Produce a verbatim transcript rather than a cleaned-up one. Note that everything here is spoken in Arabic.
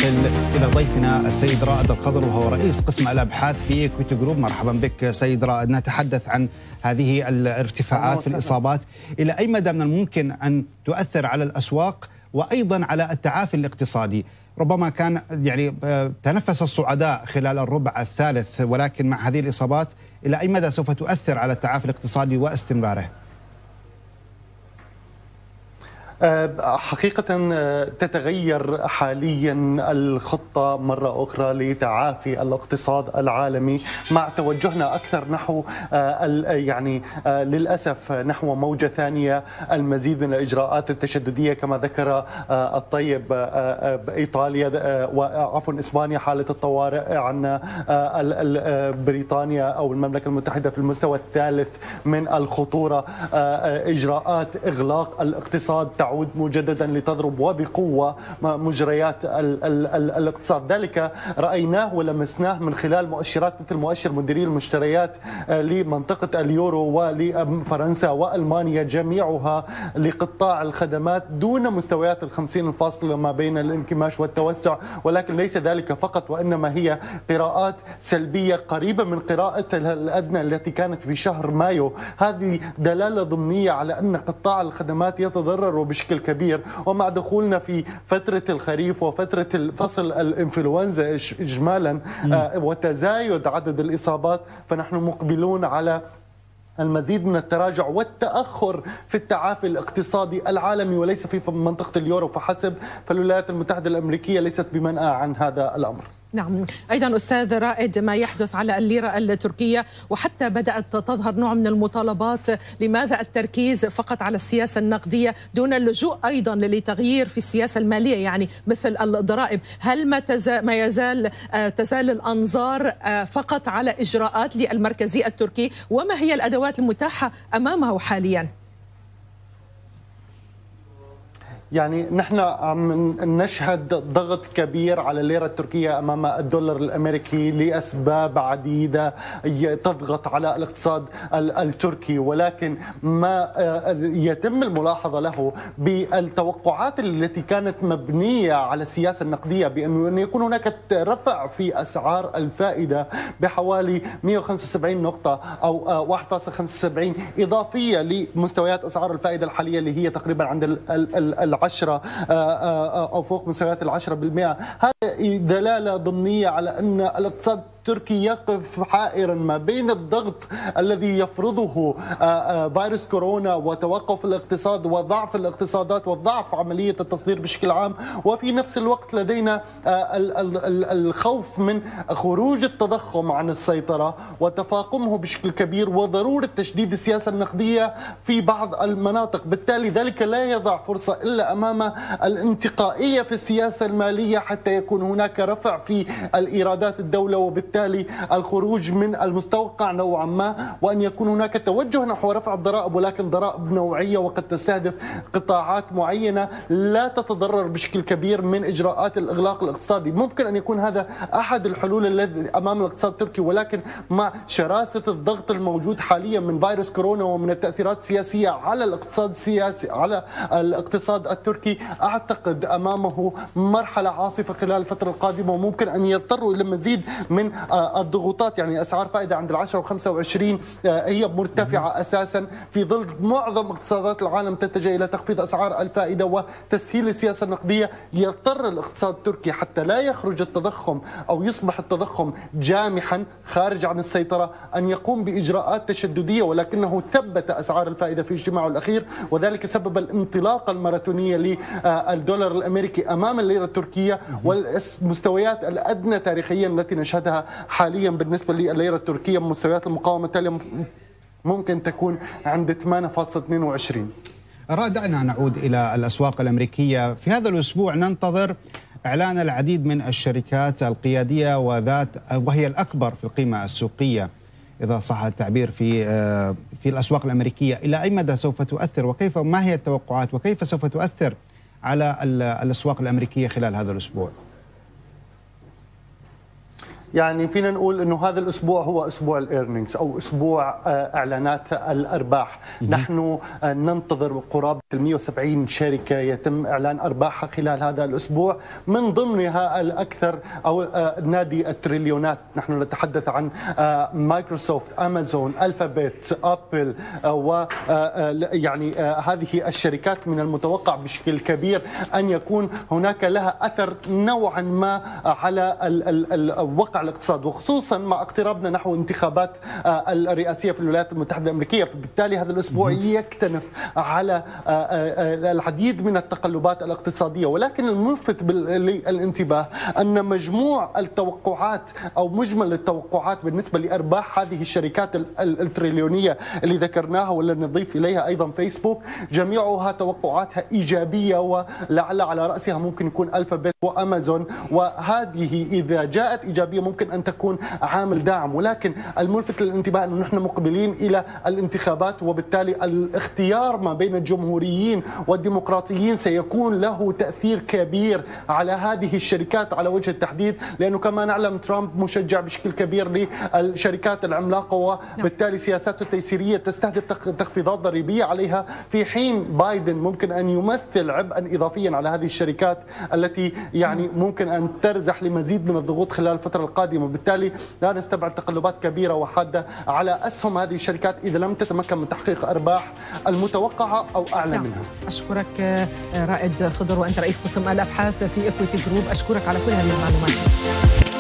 ننتقل إلى ضيفنا السيد رائد الخضر وهو رئيس قسم الأبحاث في إكويتي جروب. مرحبا بك سيد رائد. نتحدث عن هذه الارتفاعات في الإصابات، إلى أي مدى من الممكن أن تؤثر على الأسواق وأيضا على التعافي الاقتصادي؟ ربما كان يعني تنفس الصعداء خلال الربع الثالث، ولكن مع هذه الإصابات إلى أي مدى سوف تؤثر على التعافي الاقتصادي واستمراره؟ حقيقة تتغير حاليا الخطة مرة أخرى لتعافي الاقتصاد العالمي مع توجهنا أكثر نحو يعني للأسف نحو موجة ثانية، المزيد من الإجراءات التشددية كما ذكر الطيب إيطاليا وعفوا إسبانيا حالة الطوارئ، عن بريطانيا أو المملكة المتحدة في المستوى الثالث من الخطورة، إجراءات إغلاق الاقتصاد تعود مجددا لتضرب وبقوة مجريات ال ال ال الاقتصاد. ذلك رأيناه ولمسناه من خلال مؤشرات مثل مؤشر مديري المشتريات لمنطقة اليورو ولفرنسا وألمانيا، جميعها لقطاع الخدمات دون مستويات الخمسين الفاصلة ما بين الانكماش والتوسع، ولكن ليس ذلك فقط وإنما هي قراءات سلبية قريبة من قراءة الأدنى التي كانت في شهر مايو. هذه دلالة ضمنية على أن قطاع الخدمات يتضرر بشكل كبير، ومع دخولنا في فترة الخريف وفترة فصل الإنفلونزا إجمالا وتزايد عدد الإصابات، فنحن مقبلون على المزيد من التراجع والتأخر في التعافي الاقتصادي العالمي وليس في منطقة اليورو فحسب، فالولايات المتحدة الأمريكية ليست بمنأى عن هذا الأمر. نعم، أيضا أستاذ رائد ما يحدث على الليرة التركية، وحتى بدأت تظهر نوع من المطالبات، لماذا التركيز فقط على السياسة النقدية دون اللجوء أيضا لتغيير في السياسة المالية، يعني مثل الضرائب؟ هل ما, تزال ما يزال تزال الأنظار فقط على إجراءات للمركزي التركي، وما هي الأدوات المتاحة أمامه حاليا؟ يعني نحن عم نشهد ضغط كبير على الليرة التركية أمام الدولار الأمريكي لأسباب عديدة تضغط على الاقتصاد التركي، ولكن ما يتم الملاحظة له بالتوقعات التي كانت مبنية على السياسة النقدية بأن يكون هناك رفع في أسعار الفائدة بحوالي مئة وخمسة وسبعين نقطة أو واحد فاصلة خمسة وسبعين إضافية لمستويات أسعار الفائدة الحالية اللي هي تقريبا عند ال عشرة أو فوق مستويات العشرة بالمئة. هذه دلالة ضمنية على أن الاقتصاد التركي يقف حائرا ما بين الضغط الذي يفرضه فيروس كورونا وتوقف الاقتصاد وضعف الاقتصادات وضعف عملية التصدير بشكل عام، وفي نفس الوقت لدينا الخوف من خروج التضخم عن السيطرة وتفاقمه بشكل كبير وضرورة تشديد السياسة النقدية في بعض المناطق. بالتالي ذلك لا يضع فرصة إلا أمام الانتقائية في السياسة المالية حتى يكون هناك رفع في الإيرادات الدولة، وبالتالي بالتالي الخروج من المستوقع نوعا ما، وأن يكون هناك توجه نحو رفع الضرائب، ولكن ضرائب نوعية وقد تستهدف قطاعات معينة لا تتضرر بشكل كبير من إجراءات الإغلاق الاقتصادي. ممكن أن يكون هذا أحد الحلول الذي أمام الاقتصاد التركي، ولكن مع شراسة الضغط الموجود حاليا من فيروس كورونا ومن التأثيرات السياسية على الاقتصاد السياسي على الاقتصاد التركي، أعتقد أمامه مرحلة عاصفة خلال الفترة القادمة، وممكن أن يضطروا إلى مزيد من الضغوطات. يعني أسعار فائدة عند العشرة وخمسة وعشرين هي مرتفعة أساسا في ظل معظم اقتصادات العالم تتجه إلى تخفيض أسعار الفائدة وتسهيل السياسة النقدية. يضطر الاقتصاد التركي حتى لا يخرج التضخم أو يصبح التضخم جامحا خارج عن السيطرة أن يقوم بإجراءات تشددية، ولكنه ثبت أسعار الفائدة في اجتماعه الأخير، وذلك سبب الانطلاقة الماراثونية للدولار الأمريكي أمام الليرة التركية والمستويات الأدنى تاريخيا التي نشهدها حاليا بالنسبة للليرة التركية. مستويات المقاومة التالية ممكن تكون عند ثمانية فاصلة اثنين وعشرين. رائد، دعنا نعود إلى الأسواق الأمريكية. في هذا الأسبوع ننتظر إعلان العديد من الشركات القيادية وذات وهي الأكبر في القيمة السوقية إذا صح التعبير في في الأسواق الأمريكية. إلى أي مدى سوف تؤثر وكيف ما هي التوقعات وكيف سوف تؤثر على الأسواق الأمريكية خلال هذا الأسبوع؟ يعني فينا نقول انه هذا الاسبوع هو اسبوع الايرنينجز او اسبوع اعلانات الارباح. نحن ننتظر قرابه مئة وسبعين شركه يتم اعلان ارباحها خلال هذا الاسبوع، من ضمنها الاكثر او نادي التريليونات. نحن نتحدث عن مايكروسوفت، امازون، الفابت، ابل، و يعني هذه الشركات من المتوقع بشكل كبير ان يكون هناك لها اثر نوعا ما على الوقع الاقتصاد، وخصوصا مع اقترابنا نحو انتخابات الرئاسيه في الولايات المتحده الامريكيه. فبالتالي هذا الاسبوع يكتنف على العديد من التقلبات الاقتصاديه، ولكن الملفت للانتباه ان مجموع التوقعات او مجمل التوقعات بالنسبه لارباح هذه الشركات التريليونيه اللي ذكرناها، ولا نضيف اليها ايضا فيسبوك، جميعها توقعاتها ايجابيه، ولعل على راسها ممكن يكون الفابت وامازون، وهذه اذا جاءت ايجابيه ممكن ان تكون عامل داعم. ولكن الملفت للانتباه انه نحن مقبلين الى الانتخابات، وبالتالي الاختيار ما بين الجمهوريين والديمقراطيين سيكون له تاثير كبير على هذه الشركات على وجه التحديد، لانه كما نعلم ترامب مشجع بشكل كبير للشركات العملاقه، وبالتالي سياساته التيسيريه تستهدف تخفيضات ضريبيه عليها، في حين بايدن ممكن ان يمثل عبئا اضافيا على هذه الشركات التي يعني ممكن ان ترزح لمزيد من الضغوط خلال الفتره القادمه. بالتالي لا نستبعد تقلبات كبيره وحاده على اسهم هذه الشركات اذا لم تتمكن من تحقيق ارباح المتوقعه او اعلى نعم. منها. اشكرك رائد خضر، وانت رئيس قسم الابحاث في إكويتي جروب، اشكرك على كل هذه المعلومات.